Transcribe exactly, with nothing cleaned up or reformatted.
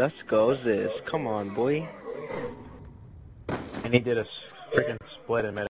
Let's go, Ziz. Come on, boy. And he did a freaking split in mid.